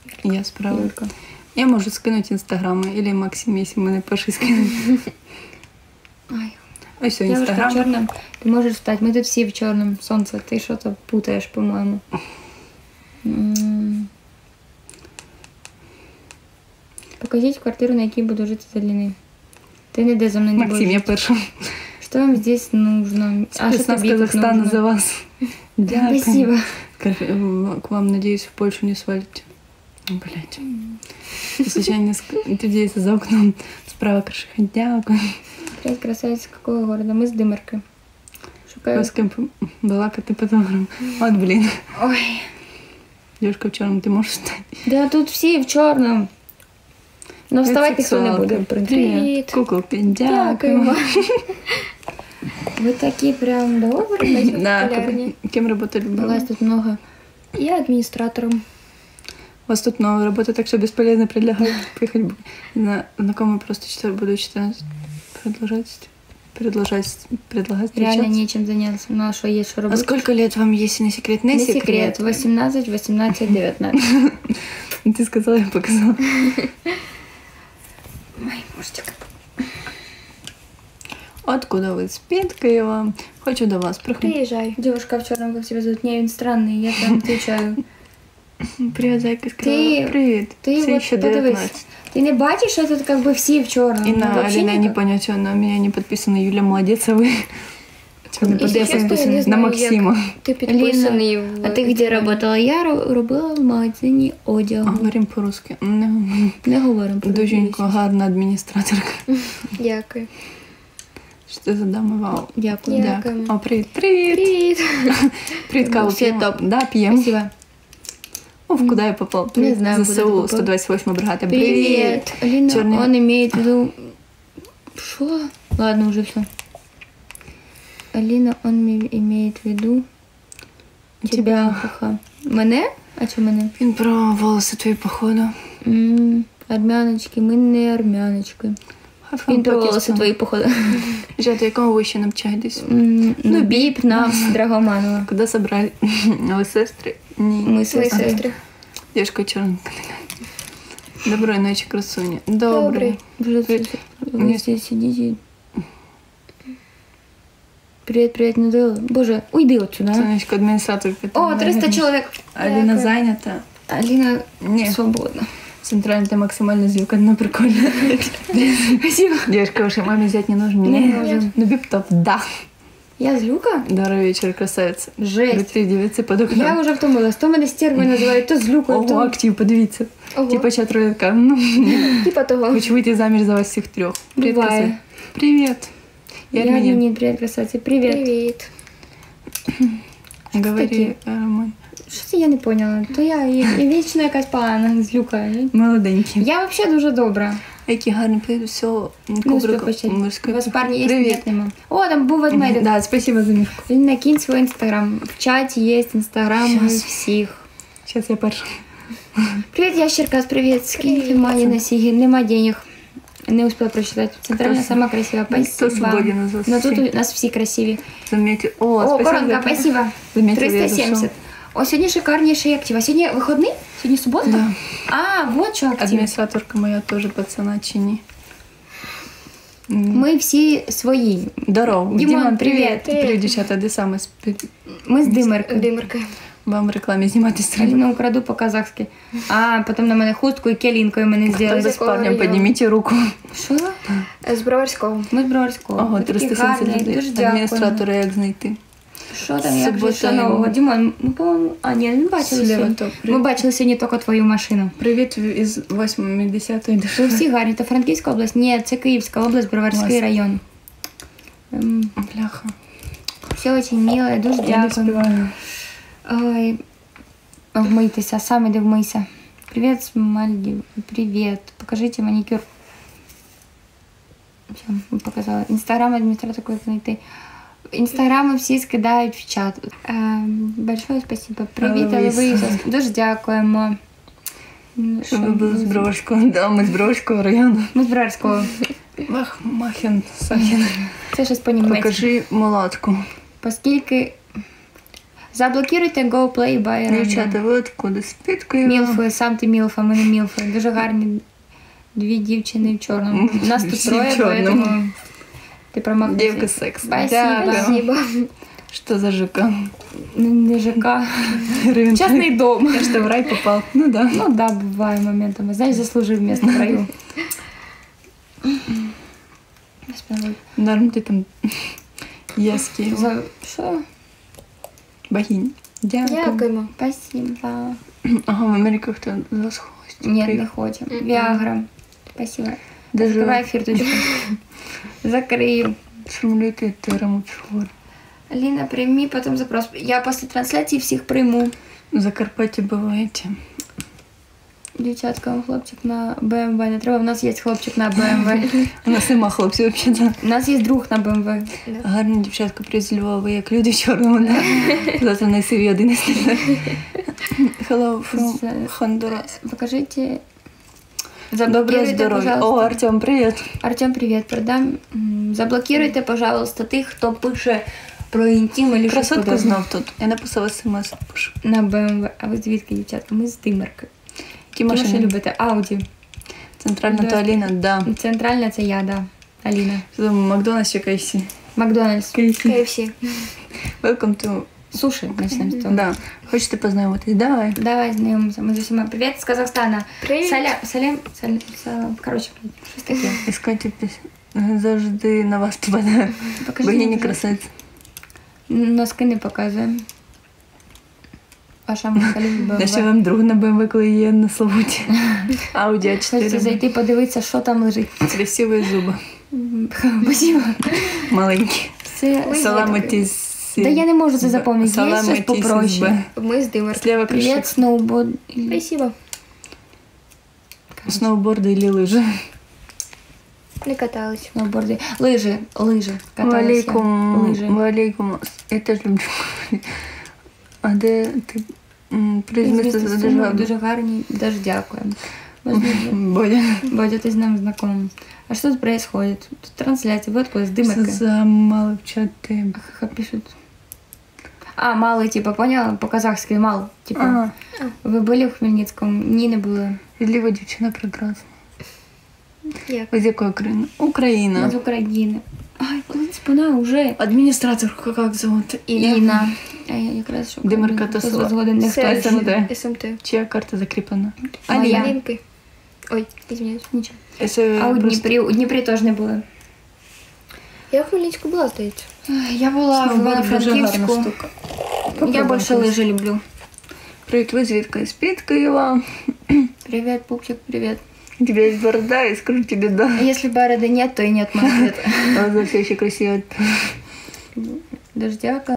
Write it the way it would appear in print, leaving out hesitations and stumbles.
Я справа. Юлька. Я можу скинути інстаграми, або Максим, якщо мене перший скине. Ай. Ось все, Девушка в інстаграм. черном. Ты можешь встать. Мы тут все в черном. Солнце, ты что-то путаешь, по-моему. Покажіть квартиру, на якій буду жити за длини. Ти ніде за мною не будеш. Максим, я перша. Что вам здесь нужно? А что Спасибо тобі тут Казахстану нужно? за вас. Дякую. Спасибо. К вам, надеюсь, в Польшу не свалите. Блять. Случайно трудится за окном. Справа крышиха. Дякую. Привет, красавица, какого города? Мы с Дымаркой. Шукаю. С кем балакать фотографом. Вот, блин. Ой. Девушка в черном, ты можешь встать? Да тут всі в чорному. Но вставати ніхто не буде. Привет. Куколки. Дякуємо. Ви такі прям добрі. Да, кем работали? У вас тут много. Я администратором. У вас тут много работы, так что бесполезно предлагать поехать. Знакомый просто буду читать, предлагать Реально встречаться. нечем заняться. Ну а что есть, что А работать? сколько лет вам, если не секрет? Не секрет. 18, 18, 19. Ты сказала, я показала. Ой, мужчик. Откуда вы? С Петкаева. Хочу до вас. Проходи. Приезжай. Девушка в черном, как тебя зовут? Не, он странный, я там отвечаю. Привет, зайка. Ти- Привет. Ти Це от ще подивись. 19. Ти не бачиш, що тут как бы всі в чорному? И на Вообще Алина не ніяк. понять, что на меня не подписана. Юля, молодец, а вы? Чего не Если честно, я не подписаны? На знаю, Максима. Ти підписаний в... А ти де працювала? Я робила в магазині одягу. Говорим по-русски. Не говоримо про Дуженько, гарна адміністраторка. Дякую. Що це за дама? Вау. Дякую. Дякуємо. О, привіт. Привіт. Привіт. Привіт, каву Все п'ємо? топ. Да, п'ємо. Спасибо. О, куда я попал? Не знаю, куда ты ЗСУ, попал. 128 бригада. Привет. Алина, Чёрный. он имеет в виду... Что? Ладно, уже все. Алина, он имеет в виду... Тебя. Ха-ха. Мене? А что мене? Він про волоси твої, походу. Армяночки, ми не армяночки. Він про волоси твої, походу. Жета, якому ви ще навчаєтесь? Ну, біп, нас, Драгоманова. Куди собрали? Ви сестри? Ні. Ми Твої сестри. сестри. Дівчинка чорненька. Доброї ночі, красуня. Добрий. Боже, вы здесь сидите. Привет, привет, Надела. Боже, уйди отсюда. Сонечко, адміністратор. О, 300 человек. Аліна Дякую. зайнята. Алина Ні. свободна. Центральный, ты максимально звук, одно прикольно. Спасибо. Девушка, вашей маме взять не нужен? Не Нет? нужен. Ну, бип-топ, да. Я злюка? Добрый вечер, красавица. Жесть. Быстрее девицы под окном. Я вже втомилась. То мене стервою називають, то злюкою, Ого, то... актив, подивіться. Ого. Типа чат рулетка. Ну, Типа того. хочу выйти замуж за вас всех трех. Привет, Бывает. красавица. Привет. Я Армянин. Армянин, привет, красавица. Привет. Привіт. Говори, таки? Роман. Що це я не поняла? То я і вічно якась погана злюка. Молоденький. Я взагалі дуже добра. Який гарний привіт, все. Ну, успіх почати. У вас парні є? Привіт. Нет, нема. О, там був ведмедик. Да, спасибо за мишку. Він накинь свій інстаграм. В чаті є інстаграм у Щас. всіх. Сейчас я перша. Привет, ящерка, привет. Скинь Привет. Мане на сиги. Нема денег. Не успела прочитать. Центральная Кто самая красивая. Кто Спасибо. свободен из вас Но тут всех? у нас все красиві. Заметил. О, О, спасибо. коронка, за- спасибо. Заметил, я 370. зашел. О, сьогодні шикарніший актив. А сьогодні вихідний? Сьогодні субота? Да. А, вот що актив. Адміністраторка моя теж пацана чи ні. Ми всі свої. Здорово. Дімон, привіт. Привіт, дівчата, де саме Ми з Димеркою. Димерка. вам в рекламі знімати стрім? Аліну украду по-казахськи. А, потім на мене хустку і келінкою мене Хто зробили. без парня, району? підніміть руку. Що? З Броварського. Ми з Броварського. Ого, Ви такі 370 гарні, людей. дуже дякуємо. Адміністратора як знайти? Що там, як же Субота що нового? йому. Дімон, ну, по-моєму, а, ні, не бачили Слева сьогодні. топ. Ми бачили сьогодні тільки твою машину. Привіт із 80-ї Ви дешеви. всі гарні. Це Франківська область? Ні, це Київська область, Броварський Клас. район. Бляха. Все дуже мило, дуже Я не дякую. співаю. Ой, вмийтеся, сам іди вмийся. Привіт, з Мальдів. Привіт. Покажите манікюр. Все, показала. Інстаграм адміністратор як знайти. Інстаграми всі скидають в чат. Большое спасибо. Привіт, Алвіса. Дуже дякуємо. Що ви були з Броварського? Да, ми з Броварського району. Ми з Броварського. Махен, Сахен. Це щось по-німецьки. Покажи мулатку. Поскільки... Заблокируйте Go Play by Дівчата, ви откуда? З Піткою? Мілфи, сам ти мілфа, ми не мілфи. Дуже гарні дві дівчини в чорному. Нас тут Всі троє, в чорному. поэтому ти промахнувся. Дівка секс. Спасибо. Спасибо. Что за ЖК? Не ЖК. Рынок. Частный дом. Я что, в рай попал? Ну да. Ну да, бывает моментами. Знаешь, заслужив место в раю. Норм, ти там яски. За що? Богинь. Дякую. Дякуємо. Спасибо. Ага, в Америку хто за хвост. Нет, не хочем. Виагра. Спасибо. Даже Закрывай фирточку. Закрою. шумлюйте терому чор. Алина, прими потом запрос. Я после трансляции всех приму. В Закарпатті буваєте. Дівчатка, хлопчик на БМВ. Не треба, у нас є хлопчик на БМВ. У нас нема хлопців взагалі. У нас є друг на БМВ. Гарна дівчатка приїзд з Львова, як люди в чорному. Да? Завтра на CV один із них. Hello from Honduras. Покажите. Доброго Заблокируйте, здоров'я. О, пожалуйста. Артем, привіт. Артем, привет, продам. Заблокируйте, пожалуйста, тих, хто пише про інтим или щось Красотка подобне. знов тут. Я написала смс. Пишу. На БМВ. А ви звідки, дівчатка? Ми з Димерки. Які Які машини машини? любите? Ауді. Центральна Да. то Аліна, да. Центральна це я, да. Аліна. Що там, Макдональдс чи KFC? Макдональдс. KFC. Welcome to... Суші, начнемо з того. Да. Хочете познайомитись? Давай. Давай знайомимося. Ми з усіма. Привіт з Казахстана. Привіт. Салям. Коротше, щось таке. Іскайте пісню. Завжди на вас попадає. Покажи Богині мені. красавиці. Носки не показуємо. Ваша мама любить Ще БМВ. вам друг на БМВ, коли є на Славуті. Ауді Хочеться А4. зайти подивитися, що там лежить. Красиві зуби. Спасибо. Маленькі. Це... Ой, Саламитись. Да я не можу це запомнити. Є щось попроще. Ми з Димерки. Слева Привет, кришка. сноуборд. Спасибо. Сноуборди или лыжи. Не катались. Сноуборди. Лижи. Каталася. Валейкум. Лижи. Валейкум. Я теж люблю. А де ти Звісно, призмісти суми дуже гарні. Дуже дякуємо. Бодя. Бодя, ти з нами знакомий. А что тут происходит? Тут трансляция. Вот откуда, с дымокой. Замало в чати. Пишут. А, малый, типа, поняла? По-казахски мал. Типа, Ага. вы были в Хмельницком? Ні, не були. Ліва дівчина прекрасна. Як? Ви з якої країни? Ми Україна. з України. Ай, спина уже. Адміністратор, як зовут? Інна. А я якраз що Димерка та хто Сова. згоден не Це хтось. СМТ. СМТ. Чия карта закріплена? Моя. Алінки. Ой, извиняюсь. Нічого. Це А у просто Дніпрі, теж не були. Я в Хмельницьку була, здається. Я була в сноуборд дуже гарна Франківську. штука. Я Попробуй більше колись. лижі люблю. Привіт, ви звідки? З-під Києва. Привет, пупчик, привет. У тебя есть борода, и скажу тебе да. А если бороды нет, то и нет мой ответ. А за все еще красиво. Дождяка.